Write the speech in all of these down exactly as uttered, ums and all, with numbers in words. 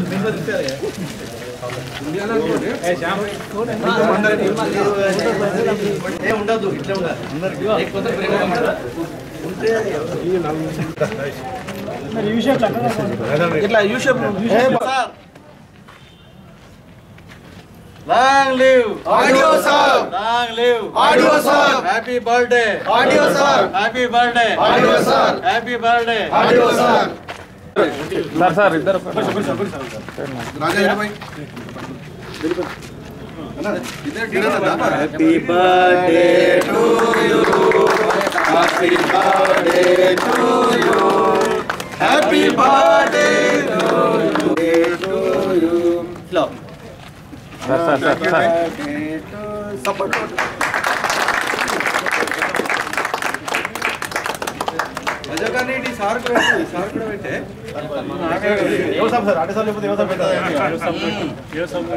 ఉండదు ఇట్లా ఇట్లా Long live audio sir. Long live audio sir. Happy birthday audio sir. Happy birthday audio sir. Happy birthday audio sir. Sir sir idhar Raja bhai Happy birthday to you. Happy birthday to you. Happy birthday to you. Slow. sir sir sir sir support రజగానేటి sir కూడా sir కూడా పెట్టే ఏవో సాబ్ sir ఆటే sir లేకపోతే ఏవో సాబ్ పెట్టా ఏవో సాబ్ ఏవో సాబ్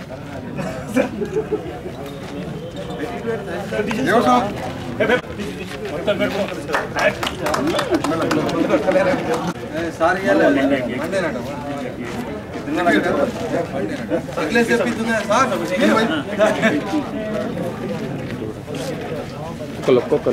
ఏవో సాబ్ మొత్తం పెట్టుకో సార్ ఇయాల మండేనట अगले से भी तुम्हें साथ कल कल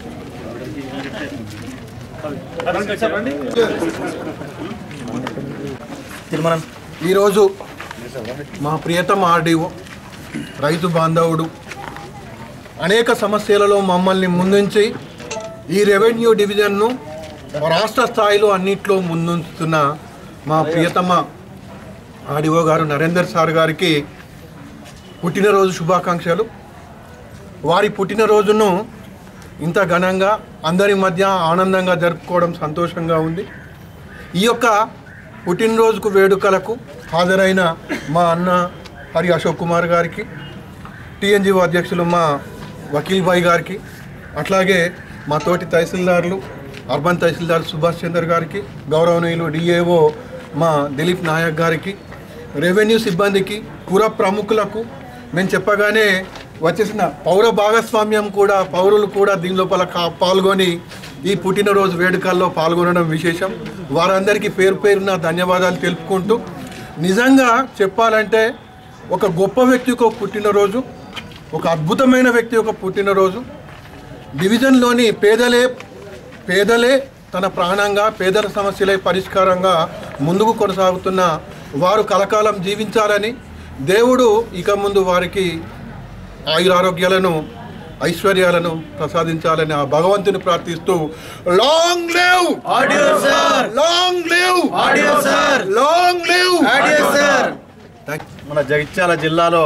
ఈరోజు మా ప్రియతమ ఆర్డీఓ రైతు బాంధవుడు అనేక సమస్యలలో మమ్మల్ని ముందుంచి ఈ రెవెన్యూ డివిజన్ను రాష్ట్ర స్థాయిలో అన్నిట్లో ముందుంచుతున్న మా ప్రియతమ ఆర్డీఓ గారు నరేందర్ సార్ గారికి పుట్టినరోజు శుభాకాంక్షలు. వారి పుట్టినరోజును ఇంత ఘనంగా అందరి మధ్య ఆనందంగా జరుపుకోవడం సంతోషంగా ఉంది. ఈ యొక్క పుట్టినరోజుకు వేడుకలకు హాజరైన మా అన్న హరి అశోక్ కుమార్ గారికి, టీఎన్జిఓ అధ్యక్షులు మా వకీల్ భాయ్ గారికి, అట్లాగే మా తోటి తహసీల్దార్లు అర్బన్ తహసీల్దార్ సుభాష్ చందర్ గారికి, గౌరవనీయులు డిఏఓ మా దిలీప్ నాయక్ గారికి, రెవెన్యూ సిబ్బందికి, పుర ప్రముఖులకు, మేము చెప్పగానే వచ్చేసిన పౌర భాగస్వామ్యం కూడా పౌరులు కూడా దీని లోపల పాల్గొని ఈ పుట్టినరోజు వేడుకల్లో పాల్గొనడం విశేషం. వారందరికీ పేరు పేరున ధన్యవాదాలు తెలుపుకుంటూ, నిజంగా చెప్పాలంటే ఒక గొప్ప వ్యక్తి యొక్క పుట్టినరోజు, ఒక అద్భుతమైన వ్యక్తి యొక్క పుట్టినరోజు. డివిజన్లోని పేదలే పేదలే తన ప్రాణంగా, పేదల సమస్యలే పరిష్కారంగా ముందుకు కొనసాగుతున్న వారు కలకాలం జీవించాలని, దేవుడు ఇక ముందు వారికి ఆయురారోగ్యాలను ఐశ్వర్యాలను ప్రసాదించాలని ఆ భగవంతుని ప్రార్థిస్తూ లాంగ్ లివ్ ఆడియో సర్, లాంగ్ లివ్ ఆడియో సర్, లాంగ్ లివ్ ఆడియో సర్. మన జగిత్యాల జిల్లాలో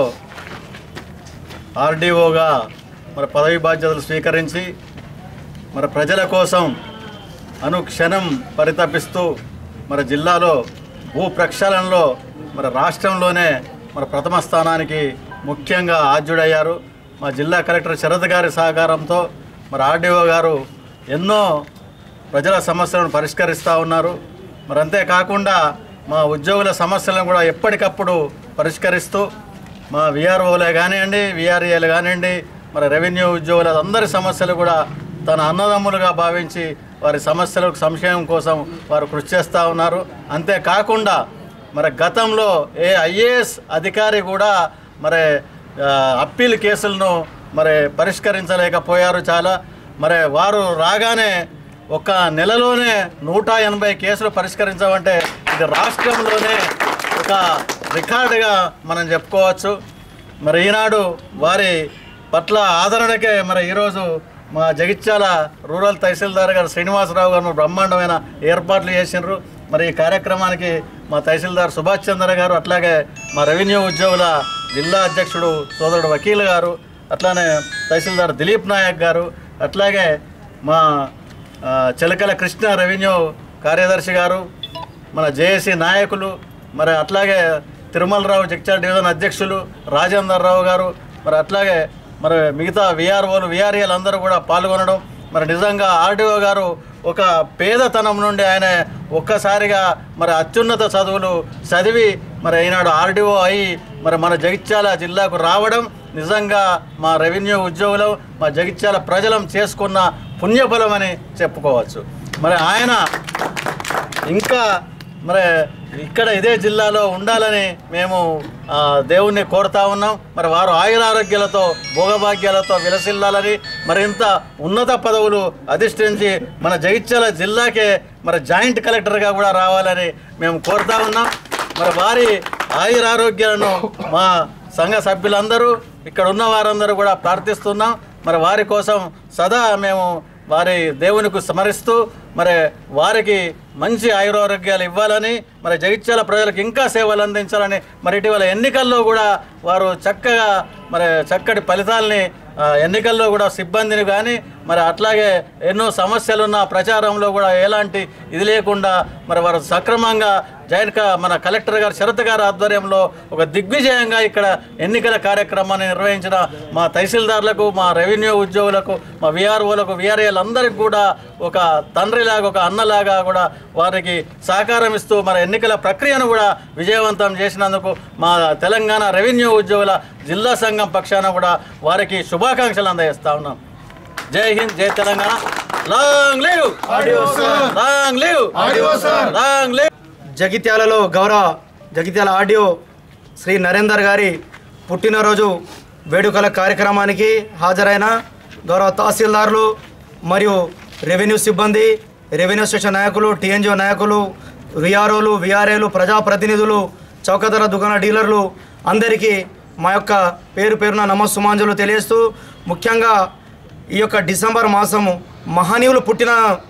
ఆర్డీఓగా మన పదవి బాధ్యతలు స్వీకరించి మన ప్రజల కోసం అనుక్షణం పరితపిస్తూ మన జిల్లాలో భూ ప్రక్షాళనలో మన రాష్ట్రంలోనే మన ప్రథమ స్థానానికి ముఖ్యంగా ఆద్యుడయ్యారు. మా జిల్లా కలెక్టర్ శరత్ గారి సహకారంతో మరి ఆర్డీఓ గారు ఎన్నో ప్రజల సమస్యలను పరిష్కరిస్తూ ఉన్నారు. మరి అంతేకాకుండా మా ఉద్యోగుల సమస్యలను కూడా ఎప్పటికప్పుడు పరిష్కరిస్తూ మా విఆర్ఓలే కానివ్వండి, విఆర్ఏలు కానివ్వండి, మరి రెవెన్యూ ఉద్యోగుల అందరి సమస్యలు కూడా తన అన్నదమ్ములుగా భావించి వారి సమస్యలకు సంక్షేమం కోసం వారు కృషి చేస్తూ ఉన్నారు. అంతేకాకుండా మరి గతంలో ఏ ఐఏఎస్ అధికారి కూడా మరి అప్పీల్ కేసులను మరి పరిష్కరించలేకపోయారు చాలా. మరి వారు రాగానే ఒక నెలలోనే నూట ఎనభై కేసులు పరిష్కరించామంటే ఇది రాష్ట్రంలోనే ఒక రికార్డుగా మనం చెప్పుకోవచ్చు. మరి ఈనాడు వారి పట్ల ఆదరణకే మరి ఈరోజు మా జగిత్యాల రూరల్ తహసీల్దార్ గారు శ్రీనివాసరావు గారు బ్రహ్మాండమైన ఏర్పాట్లు చేసినారు. మరి ఈ కార్యక్రమానికి మా తహసీల్దార్ సుభాష్ చంద్ర గారు, అట్లాగే మా రెవెన్యూ ఉద్యోగుల జిల్లా అధ్యక్షుడు సోదరుడు వకీల్ గారు, అట్లానే తహసీల్దార్ దిలీప్ నాయక్ గారు, అట్లాగే మా చిలకల కృష్ణ రెవెన్యూ కార్యదర్శి గారు, మన జేఏసీ నాయకులు, మరి అట్లాగే తిరుమలరావు జగిత్యాల డివిజన్ అధ్యక్షులు రాజేందర్ రావు గారు, మరి అట్లాగే మరి మిగతా విఆర్ఓలు విఆర్ఏలు అందరూ కూడా పాల్గొనడం, మరి నిజంగా ఆర్డీఓ గారు ఒక పేదతనం నుండి ఆయన ఒక్కసారిగా మరి అత్యున్నత చదువులు చదివి మరి ఈనాడు ఆర్డీఓ అయి మరి మన జగిత్యాల జిల్లాకు రావడం నిజంగా మా రెవెన్యూ ఉద్యోగులు, మా జగిత్యాల ప్రజలం చేసుకున్న పుణ్యఫలం అని చెప్పుకోవచ్చు. మరి ఆయన ఇంకా మరి ఇక్కడ ఇదే జిల్లాలో ఉండాలని మేము దేవుణ్ణి కోరుతా ఉన్నాం. మరి వారు ఆయురారోగ్యాలతో భోగభాగ్యాలతో విలసిల్లాలని మరింత ఉన్నత పదవులు అధిష్ఠించి మన జగిత్యాల జిల్లాకే మరి జాయింట్ కలెక్టర్గా కూడా రావాలని మేము కోరుతా ఉన్నాం. మరి వారి ఆయురారోగ్యాలను మా సంఘ సభ్యులందరూ ఇక్కడ ఉన్న వారందరూ కూడా ప్రార్థిస్తున్నాం. మరి వారి కోసం సదా మేము వారి దేవునికి స్మరిస్తూ మరి వారికి మంచి ఆయురారోగ్యాలు ఇవ్వాలని మరి జగిత్యాల ప్రజలకు ఇంకా సేవలు అందించాలని మరి ఇటీవల ఎన్నికల్లో కూడా వారు చక్కగా మరి చక్కటి ఫలితాలని ఎన్నికల్లో కూడా సిబ్బందిని కానీ మరి అట్లాగే ఎన్నో సమస్యలున్న ప్రచారంలో కూడా ఎలాంటి ఇది లేకుండా మరి వారు సక్రమంగా జాయింట్ మన కలెక్టర్ గారు శరత్ గారి ఆధ్వర్యంలో ఒక దిగ్విజయంగా ఇక్కడ ఎన్నికల కార్యక్రమాన్ని నిర్వహించిన మా తహసీల్దార్లకు మా రెవెన్యూ ఉద్యోగులకు మా విఆర్ఓలకు విఆర్ఏలందరికీ కూడా ఒక తండ్రిలాగా ఒక అన్నలాగా కూడా వారికి సహకారం ఇస్తూ మరి ఎన్నికల ప్రక్రియను కూడా విజయవంతం చేసినందుకు మా తెలంగాణ రెవెన్యూ ఉద్యోగుల జిల్లా సంఘం పక్షాన కూడా వారికి శుభాకాంక్షలు అందజేస్తా ఉన్నాం. జై హింద్, జై Telangana. Long live long live long live. జగిత్యాలలో గౌరవ జగిత్యాల ఆర్డీఓ శ్రీ నరేందర్ గారి పుట్టినరోజు వేడుకల కార్యక్రమానికి హాజరైన గౌరవ తహసీల్దార్లు మరియు రెవెన్యూ సిబ్బంది, రెవెన్యూ స్టేషన్ నాయకులు, టీఎన్జిఓ నాయకులు, విఆర్ఓలు, విఆర్ఏలు, ప్రజాప్రతినిధులు, చౌకధర దుకాణ డీలర్లు అందరికీ మా యొక్క పేరు పేరున నమస్సుమాంజలు తెలియజేస్తూ, ముఖ్యంగా ఈ యొక్క డిసెంబర్ మాసము మహనీయులు పుట్టిన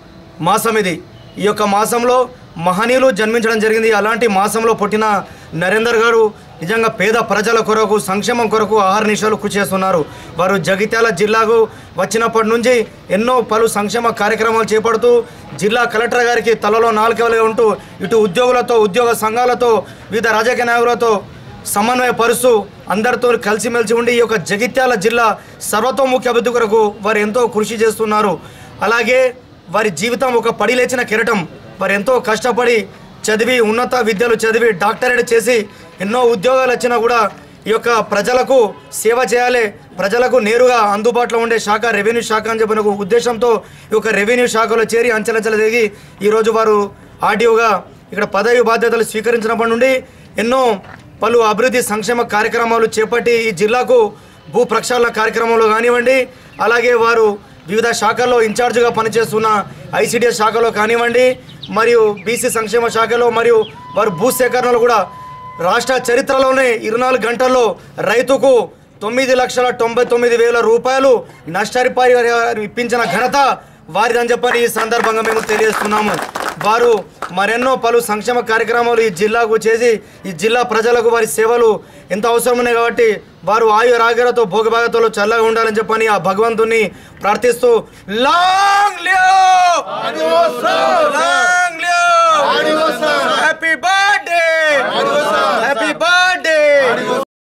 మాసం ఇది. ఈ యొక్క మాసంలో మహనీయులు జన్మించడం జరిగింది. అలాంటి మాసంలో పుట్టిన నరేందర్ గారు నిజంగా పేద ప్రజల కొరకు, సంక్షేమం కొరకు ఆహార నిమిషాలు కృషి చేస్తున్నారు. వారు జగిత్యాల జిల్లాకు వచ్చినప్పటి నుంచి ఎన్నో పలు సంక్షేమ కార్యక్రమాలు చేపడుతూ జిల్లా కలెక్టర్ గారికి తలలో నాలుకలుగా ఉంటూ ఇటు ఉద్యోగులతో, ఉద్యోగ సంఘాలతో, వివిధ రాజకీయ నాయకులతో సమన్వయపరుస్తూ అందరితో కలిసిమెలిసి ఉండి ఈ యొక్క జగిత్యాల జిల్లా సర్వతోముఖి అభివృద్ధి కొరకు వారు ఎంతో కృషి చేస్తున్నారు. అలాగే వారి జీవితం ఒక పడి లేచిన కిరటం. వారు ఎంతో కష్టపడి చదివి ఉన్నత విద్యలు చదివి డాక్టరేట్ చేసి ఎన్నో ఉద్యోగాలు వచ్చినా కూడా ఈ యొక్క ప్రజలకు సేవ చేయాలి, ప్రజలకు నేరుగా అందుబాటులో ఉండే శాఖ రెవెన్యూ శాఖ అని చెప్పిన ఉద్దేశంతో ఈ యొక్క రెవెన్యూ శాఖలో చేరి అంచెలంచెలు దిగి ఈరోజు వారు ఆర్డీఓగా ఇక్కడ పదవి బాధ్యతలు స్వీకరించినప్పటి నుండి ఎన్నో పలు అభివృద్ధి సంక్షేమ కార్యక్రమాలు చేపట్టి ఈ జిల్లాకు భూ ప్రక్షాళన కార్యక్రమంలో కానివ్వండి, అలాగే వారు వివిధ శాఖల్లో ఇన్ఛార్జిగా పనిచేస్తున్న ఐసిడిఎస్ శాఖలో కానివ్వండి, మరియు బీసీ సంక్షేమ శాఖలో, మరియు వారు భూ సేకరణలో కూడా రాష్ట్ర చరిత్రలోనే ఇరవై నాలుగు గంటల్లో రైతుకు తొమ్మిది లక్షల తొంభై తొమ్మిది వేల రూపాయలు నష్టపరిహారం ఇప్పించిన ఘనత వారిదని చెప్పని ఈ సందర్భంగా మేము తెలియజేస్తున్నాము. వారు మరెన్నో పలు సంక్షేమ కార్యక్రమాలు ఈ జిల్లాకు చేసి ఈ జిల్లా ప్రజలకు వారి సేవలు ఎంత అవసరం ఉన్నాయి కాబట్టి వారు ఆయు రాగలతో భోగభాగతలో చల్లగా ఉండాలని చెప్పని ఆ భగవంతుని ప్రార్థిస్తూ లాంగ్ లివ్ లాంగ్ లివ్